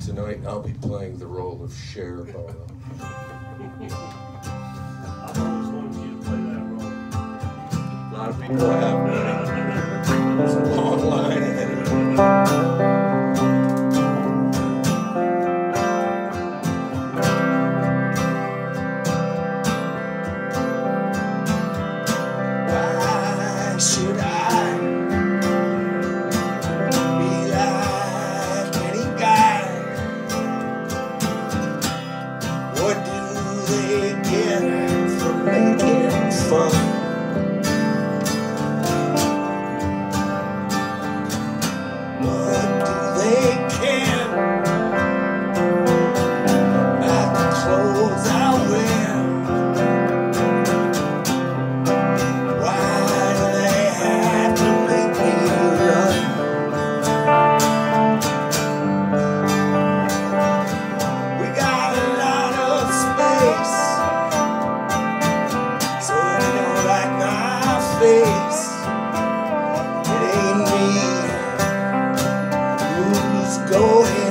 Tonight I'll be playing the role of Cher Bono. I've always wanted you to play that role. A lot of people have, but it's a long line ahead of me. Why should I be like any guy? What do they get from making fun? What do they care about the clothes I wear? Why do they have to make me run? We got a lot of space, so if you don't like my face, it ain't me who's going